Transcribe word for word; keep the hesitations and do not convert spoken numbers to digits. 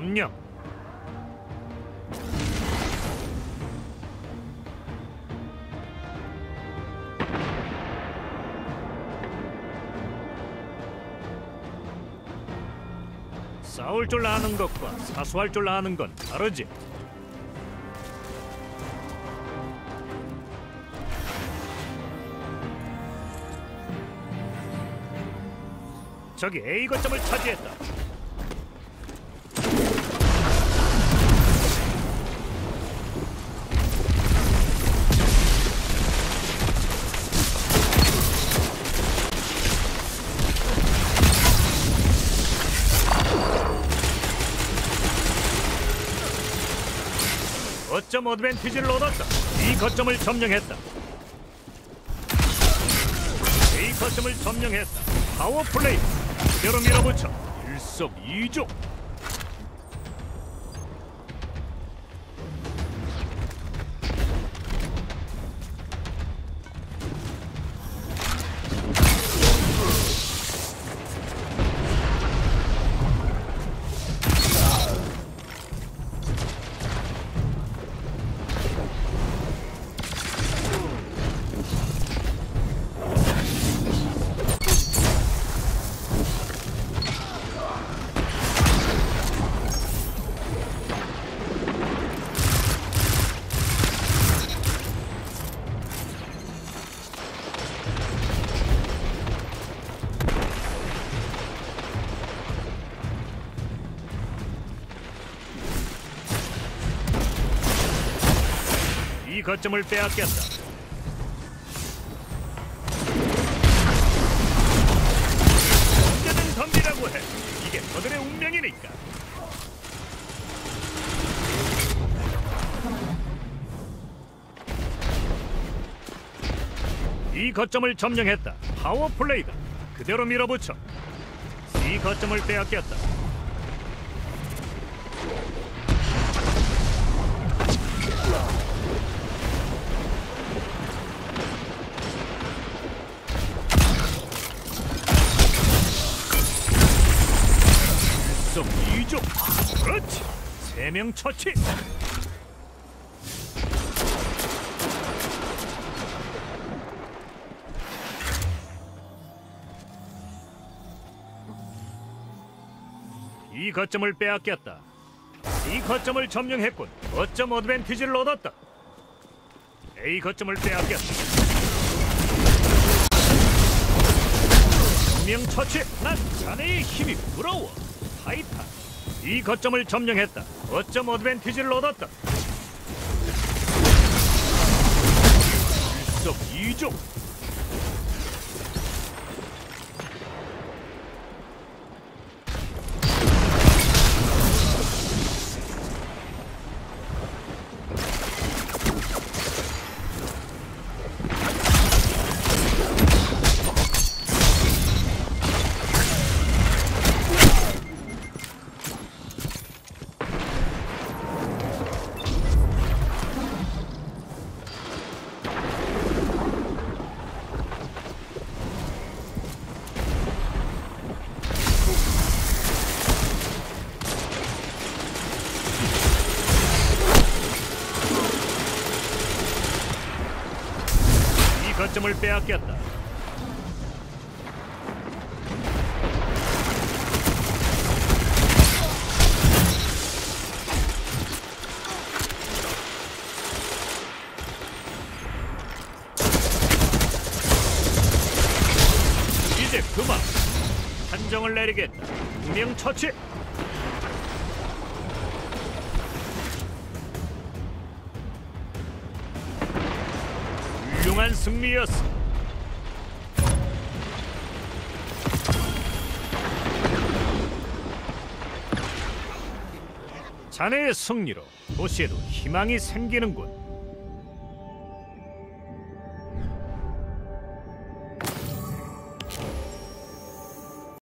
점령. 싸울 줄 아는 것과 사수할 줄 아는 건 다르지. 저기 A 거점을 차지했다. 거점 어드밴티지를 얻었다. 이 거점을 점령했다. A 거점을 점령했다. 파워 플레이. 그대로 밀어붙여. 일석이조. 이 거점을 빼앗겼다. 언제든 덤비라고 해. 이게 그들의 운명이니까. 이 거점을 점령했다. 파워 플레이다. 그대로 밀어붙여. 이 거점을 빼앗겼다. 이조. 그렇지. 세 명 처치. 이 거점을 빼앗겼다. 이 거점을 점령했군. 거점 어드밴티지를 얻었다. A 거점을 빼앗겼다. 한 명 처치. 난 자네의 힘이 부러워. 타이탄. 이 거점을 점령했다. 거점 어드밴티지를 얻었다. 일석이조. 거점을 빼앗겼다. 이제 그만. 판정을 내리겠다. 운명 처치. 훌륭한 승리였어. 자네의 승리로 도시에도 희망이 생기는군.